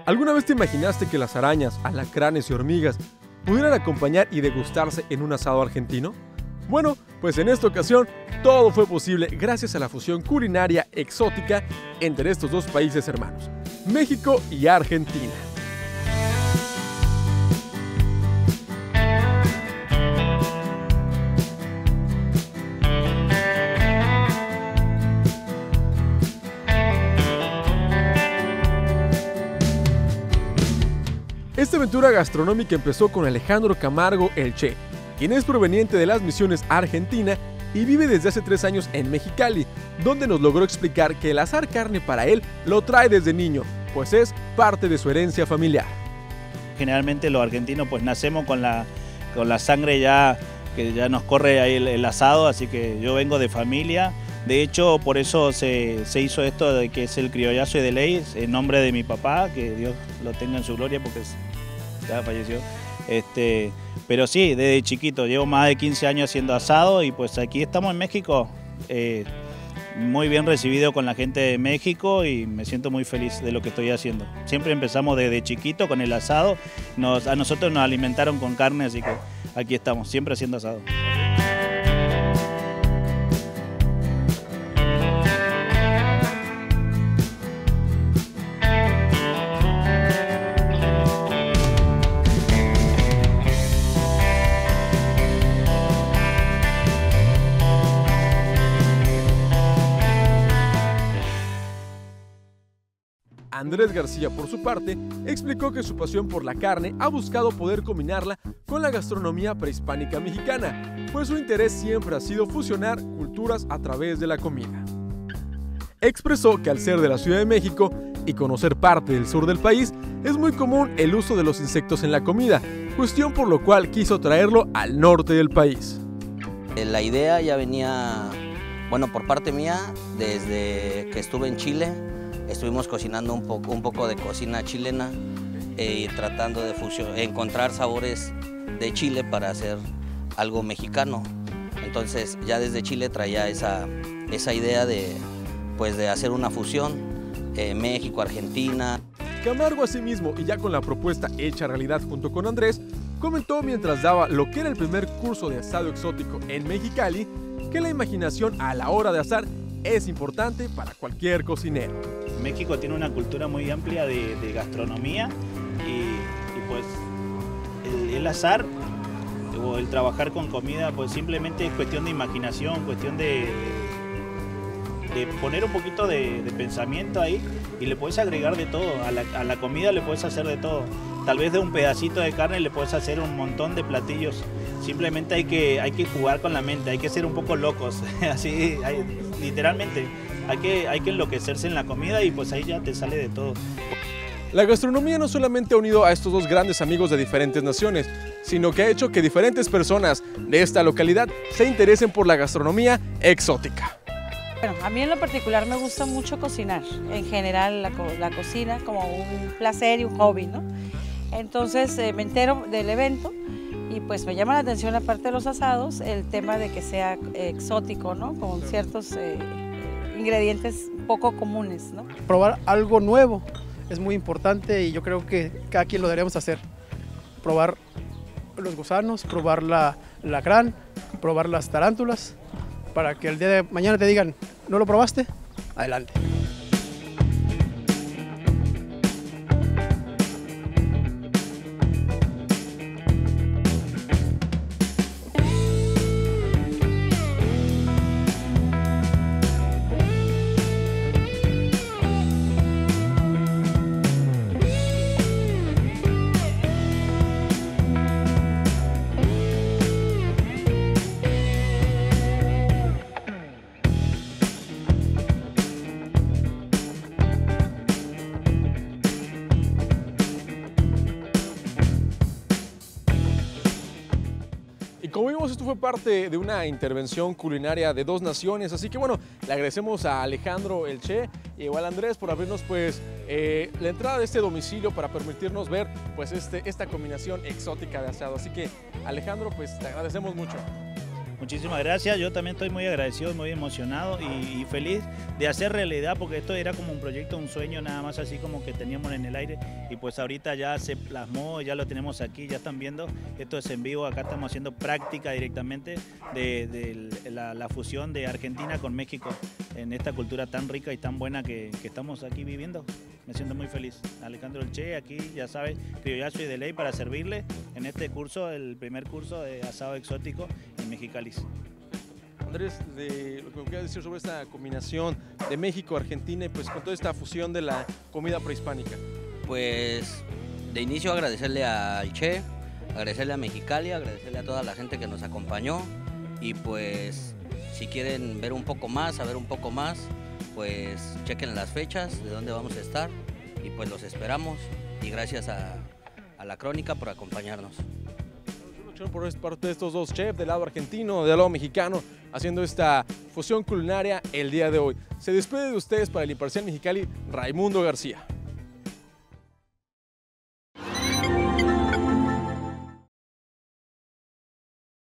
¿Alguna vez te imaginaste que las arañas, alacranes y hormigas pudieran acompañar y degustarse en un asado argentino? Bueno, pues en esta ocasión todo fue posible gracias a la fusión culinaria exótica entre estos dos países hermanos, México y Argentina. Esta aventura gastronómica empezó con Alejandro Camargo el Che, quien es proveniente de las Misiones, Argentina, y vive desde hace 3 años en Mexicali, donde nos logró explicar que el asar carne para él lo trae desde niño, pues es parte de su herencia familiar. Generalmente los argentinos pues nacemos con la sangre ya, que ya nos corre ahí el asado, así que yo vengo de familia. De hecho, por eso se hizo esto de que es el criollazo de ley, en nombre de mi papá, que Dios lo tenga en su gloria porque ya falleció. Pero sí, desde chiquito, llevo más de 15 años haciendo asado y pues aquí estamos en México, muy bien recibido con la gente de México y me siento muy feliz de lo que estoy haciendo. Siempre empezamos desde chiquito con el asado, a nosotros nos alimentaron con carne, así que aquí estamos, siempre haciendo asado. Andrés García, por su parte, explicó que su pasión por la carne ha buscado poder combinarla con la gastronomía prehispánica mexicana, pues su interés siempre ha sido fusionar culturas a través de la comida. Expresó que al ser de la Ciudad de México y conocer parte del sur del país, es muy común el uso de los insectos en la comida, cuestión por lo cual quiso traerlo al norte del país. La idea ya venía, bueno, por parte mía, desde que estuve en Chile. Estuvimos cocinando un poco de cocina chilena y tratando de encontrar sabores de Chile para hacer algo mexicano. Entonces ya desde Chile traía esa idea de hacer una fusión, México, Argentina. Camargo asimismo, y ya con la propuesta hecha realidad junto con Andrés, comentó mientras daba lo que era el primer curso de asado exótico en Mexicali, que la imaginación a la hora de asar es importante para cualquier cocinero. México tiene una cultura muy amplia de gastronomía y pues el asar o el trabajar con comida pues simplemente es cuestión de imaginación, cuestión de poner un poquito de pensamiento ahí y le puedes agregar de todo, a la comida le puedes hacer de todo. Tal vez de un pedacito de carne le puedes hacer un montón de platillos. Simplemente hay que jugar con la mente, hay que ser un poco locos, así, literalmente. Hay que enloquecerse en la comida y pues ahí ya te sale de todo. La gastronomía no solamente ha unido a estos dos grandes amigos de diferentes naciones, sino que ha hecho que diferentes personas de esta localidad se interesen por la gastronomía exótica. Bueno, a mí en lo particular me gusta mucho cocinar, en general la cocina como un placer y un hobby, ¿no? Entonces me entero del evento y pues me llama la atención, aparte de los asados, el tema de que sea exótico, ¿no? Con ciertos ingredientes poco comunes, ¿no? Probar algo nuevo es muy importante y yo creo que cada quien lo deberíamos hacer. Probar los gusanos, probar la alacrán, probar las tarántulas, para que el día de mañana te digan, ¿no lo probaste? Adelante. Como vimos, esto fue parte de una intervención culinaria de dos naciones, así que bueno, le agradecemos a Alejandro el Che y igual a Andrés por abrirnos pues la entrada de este domicilio para permitirnos ver pues esta combinación exótica de asado. Así que Alejandro, pues te agradecemos mucho. Muchísimas gracias, yo también estoy muy agradecido, muy emocionado y feliz de hacer realidad, porque esto era como un proyecto, un sueño nada más así como que teníamos en el aire, y pues ahorita ya se plasmó, ya lo tenemos aquí, ya están viendo, esto es en vivo, acá estamos haciendo práctica directamente de la fusión de Argentina con México en esta cultura tan rica y tan buena que estamos aquí viviendo. Me siento muy feliz. Alejandro El Che, aquí ya sabes, criollazo y de ley para servirle en este curso, el primer curso de asado exótico en Mexicali. Andrés, lo que me quieras decir sobre esta combinación de México, Argentina y pues con toda esta fusión de la comida prehispánica. Pues de inicio agradecerle al Che, agradecerle a Mexicali, agradecerle a toda la gente que nos acompañó, y pues si quieren ver un poco más, saber un poco más, pues chequen las fechas de dónde vamos a estar, y pues los esperamos, y gracias a La Crónica por acompañarnos. Por parte de estos dos chefs, del lado argentino, del lado mexicano, haciendo esta fusión culinaria el día de hoy. Se despide de ustedes para el Imparcial Mexicali, Raimundo García.